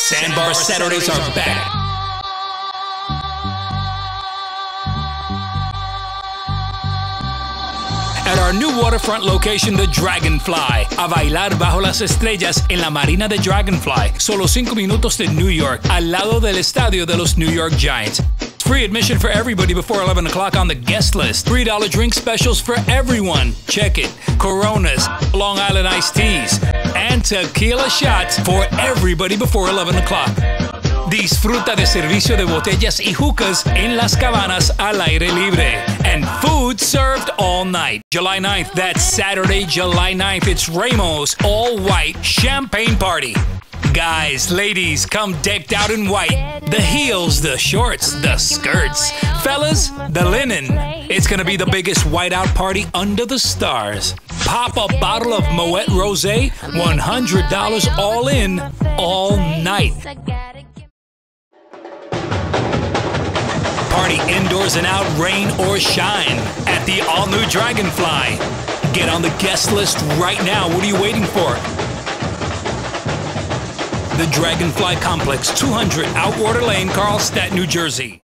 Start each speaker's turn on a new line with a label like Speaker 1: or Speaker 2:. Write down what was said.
Speaker 1: Sandbar Saturdays are back. At our new waterfront location, the Dragonfly. A bailar bajo las estrellas en la marina de Dragonfly. Solo 5 minutos de New York, al lado del estadio de los New York Giants. Free admission for everybody before 11 o'clock on the guest list. $3 drink specials for everyone. Check it. Coronas, Long Island iced teas, and tequila shots for everybody before 11 o'clock. Disfruta de servicio de botellas y hookahs en las cabanas al aire libre. And food served all night. July 9th, that's Saturday, July 9th. It's Ramos all-white champagne party. Guys, ladies, come decked out in white. The heels, the shorts, the skirts. Fellas, the linen. It's gonna be the biggest whiteout party under the stars. Pop a bottle of Moet Rosé, $100 all in, all night. Party indoors and out, rain or shine, at the all-new Dragonfly. Get on the guest list right now. What are you waiting for? The Dragonfly Complex, 200 Outwater Lane, Carlstadt, New Jersey.